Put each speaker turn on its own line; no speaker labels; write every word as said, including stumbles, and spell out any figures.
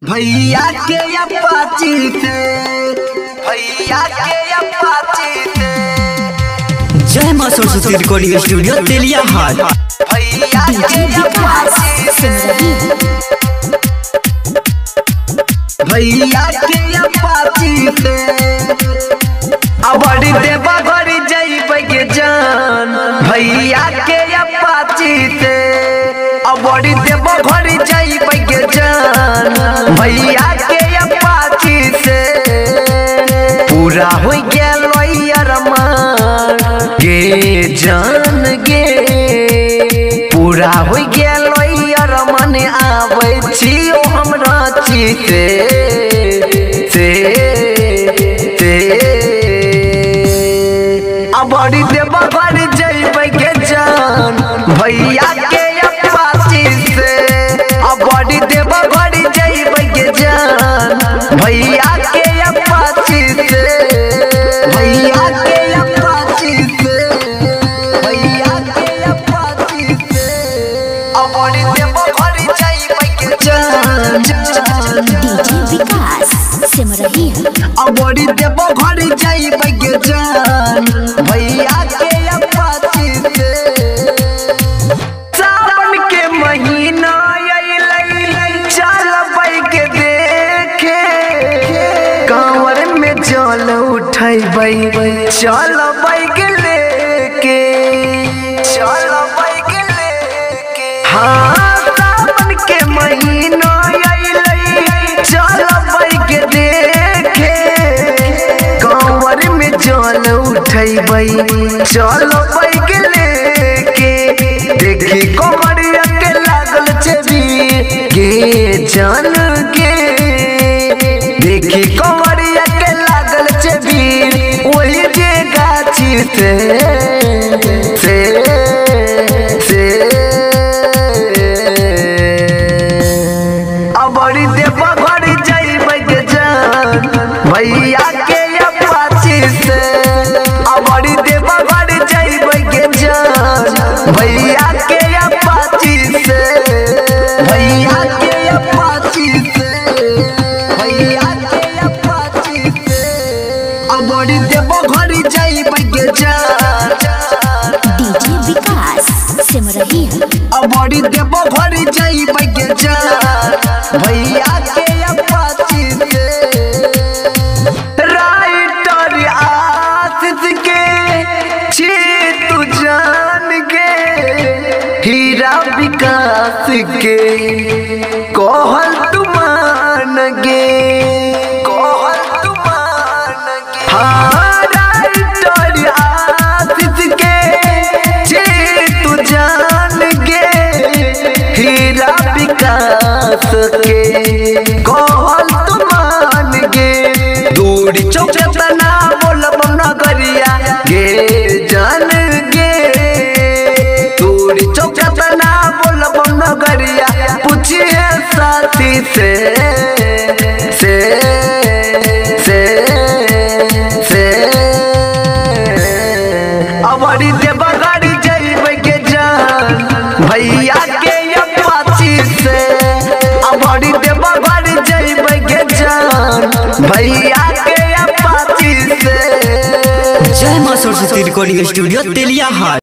भैया के अपाची थे, भैया के अपाची थे।
जय मां सरस्वती रिकॉर्डिंग स्टूडियो तेलिया हाट।
भैया के अपाची थे, भैया के अपाची थे। अबड़ी देवा घड़ी जाइबे के जान, भैया के अपाची थे। अबड़ी देवा घड़ी जाइबे के जान, भैया के अपाची से। पूरा हो गया अरमान गे जान गे, पूरा हो गया अरमान आवे छियो हमरा चीते से से। अबड़ी देवा घड़ी जाइबे के जान, भैया के अपाची से। अबड़ी देवा घड़ी जाइबे के जान, भैया के अपाची से। भैया के अपाची से, भैया के अपाची से। अबड़ी देवा घड़ी जाइबे के जान,
डीजे विकास सिमरही।
अबड़ी देवा घड़ी जाइबे के जान, भैया के अपाची से। सावन के महीना चल उठैबै, चल बाइक लेके, चल बाइक लेके। हाँ सावन के महीना अइलै, चल बाइक देखे। कांवर में चल उठैबै, चल बाइक लेके। देखी कमरिया के लागल छबी गे जान गे, देखी कमरिया वही जे गाची से से से। अबड़ी देवा घड़ी जाइबे के जान, भैया के अपाची से। अबड़ी देवा घड़ी जाइबे के जान, भैया के अपाची से। भैया के अपाची से, भैया के अपाची से। अबड़ी देवा घड़ी जाइबे के जान,
डीजे विकास सिमरही।
अबड़ी देवा घड़ी जाइबे के जान, भैया के अपाची से। राइटर आशीष के छी तू जान के, हीरा विकास के कहल तू मान गे, कहल तू मान गे। हाँ राइटर आशीष के छी तू जान गे, हीरा विकास के कहल तू मान गे। दूरी चौकतना बोलब नगरिया गे जान गे, दूरी चौकतना बोलब नगरिया। पूछिए साथी से से से से। अबड़ी देवा घड़ी जाइबे के जान, भैया के अपाची से। अबड़ी देवा घड़ी जाइबे के जान, भैया के अपाची से।
जय मां सरस्वती रिकॉर्डिंग स्टूडियो तेलिया हाट।